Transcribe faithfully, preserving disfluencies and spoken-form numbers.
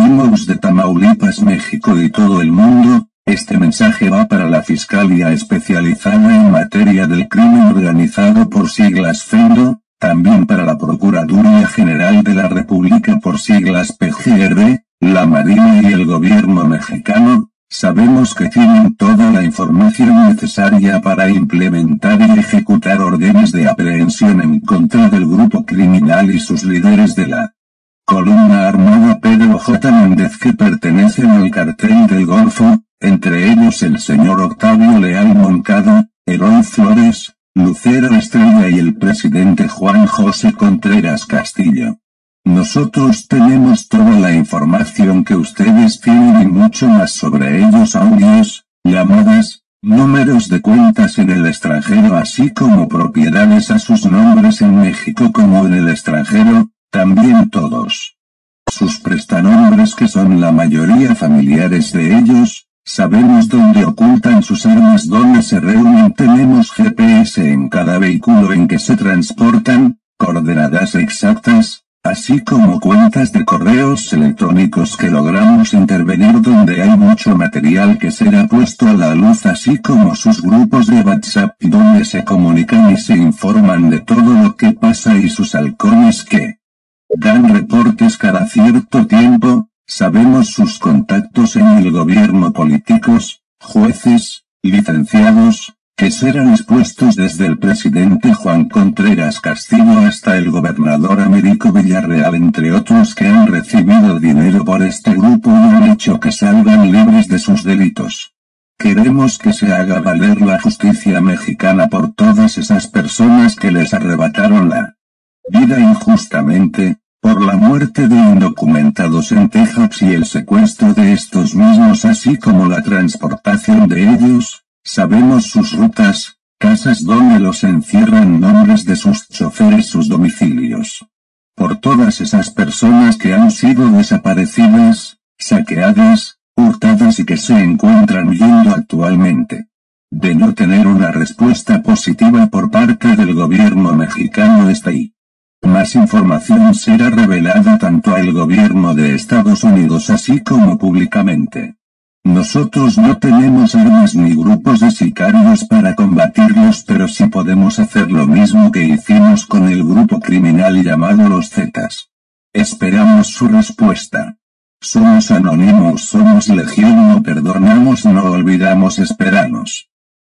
Anonymous de Tamaulipas, México y todo el mundo. Este mensaje va para la Fiscalía Especializada en Materia del Crimen Organizado por siglas FENDO, también para la Procuraduría General de la República por siglas P G R, la Marina y el Gobierno mexicano. Sabemos que tienen toda la información necesaria para implementar y ejecutar órdenes de aprehensión en contra del grupo criminal y sus líderes de la columna armada Pedro J. Méndez, que pertenecen al cartel del Golfo, entre ellos el señor Octavio Leal Moncada, Eloy Flores, Lucero Estrella y el presidente Juan José Contreras Castillo. Nosotros tenemos toda la información que ustedes tienen y mucho más sobre ellos: audios, llamadas, números de cuentas en el extranjero, así como propiedades a sus nombres en México como en el extranjero, también todos sus prestanombres, que son la mayoría familiares de ellos. Sabemos dónde ocultan sus armas, dónde se reúnen, tenemos G P S en cada vehículo en que se transportan, coordenadas exactas, así como cuentas de correos electrónicos que logramos intervenir donde hay mucho material que será puesto a la luz, así como sus grupos de WhatsApp donde se comunican y se informan de todo lo que pasa, y sus halcones que dan reportes cada cierto tiempo. Sabemos sus contactos en el gobierno, políticos, jueces, licenciados, que serán expuestos desde el presidente Juan Contreras Castillo hasta el gobernador Américo Villarreal, entre otros, que han recibido dinero por este grupo y han hecho que salgan libres de sus delitos. Queremos que se haga valer la justicia mexicana por todas esas personas que les arrebataron la vida injustamente, por la muerte de indocumentados en Texas y el secuestro de estos mismos, así como la transportación de ellos. Sabemos sus rutas, casas donde los encierran, nombres de sus choferes, sus domicilios. Por todas esas personas que han sido desaparecidas, saqueadas, hurtadas y que se encuentran huyendo actualmente. De no tener una respuesta positiva por parte del gobierno mexicano está ahí. Más información será revelada tanto al gobierno de Estados Unidos así como públicamente. Nosotros no tenemos armas ni grupos de sicarios para combatirlos, pero sí podemos hacer lo mismo que hicimos con el grupo criminal llamado Los Zetas. Esperamos su respuesta. Somos Anonymous, somos Legión, no perdonamos, no olvidamos, esperanos.